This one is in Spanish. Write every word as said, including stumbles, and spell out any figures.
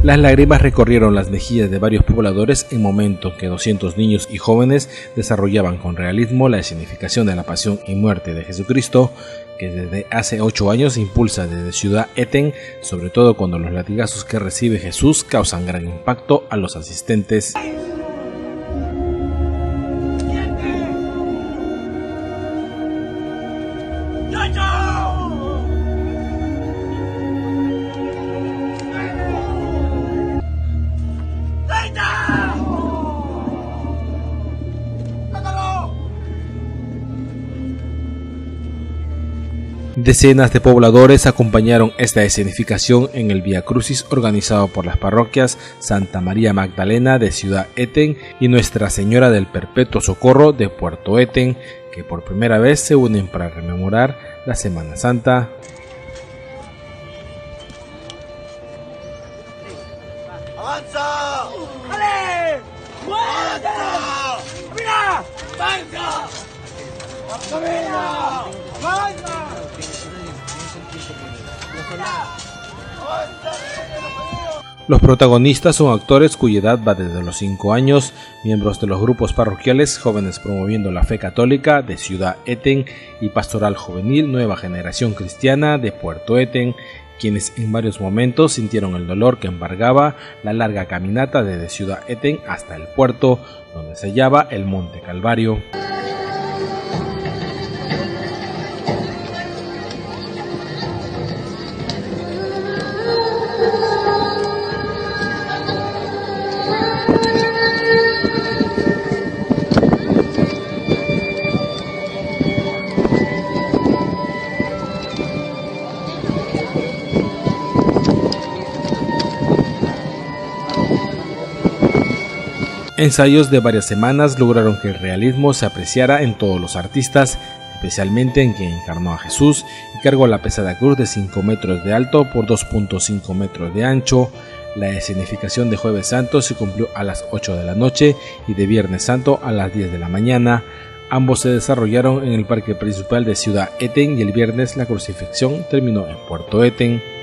Las lágrimas recorrieron las mejillas de varios pobladores en momento que doscientos niños y jóvenes desarrollaban con realismo la escenificación de la pasión y muerte de Jesucristo, que desde hace ocho años impulsa desde Ciudad Eten, sobre todo cuando los latigazos que recibe Jesús causan gran impacto a los asistentes. Decenas de pobladores acompañaron esta escenificación en el Vía Crucis organizado por las parroquias Santa María Magdalena de Ciudad Eten y Nuestra Señora del Perpetuo Socorro de Puerto Eten, que por primera vez se unen para rememorar la Semana Santa. ¡Avanza! ¡Dale! ¡Avanza! ¡Mira! ¡Avanza! ¡Avanza! ¡Avanza! Los protagonistas son actores cuya edad va desde los cinco años, miembros de los grupos parroquiales Jóvenes Promoviendo la Fe Católica de Ciudad Eten y Pastoral Juvenil Nueva Generación Cristiana de Puerto Eten, quienes en varios momentos sintieron el dolor que embargaba la larga caminata desde Ciudad Eten hasta el puerto, donde se hallaba el Monte Calvario. Ensayos de varias semanas lograron que el realismo se apreciara en todos los artistas, especialmente en quien encarnó a Jesús y cargó la pesada cruz de cinco metros de alto por dos punto cinco metros de ancho. La escenificación de Jueves Santo se cumplió a las ocho de la noche y de Viernes Santo a las diez de la mañana. Ambos se desarrollaron en el parque principal de Ciudad Eten y el viernes la crucifixión terminó en Puerto Eten.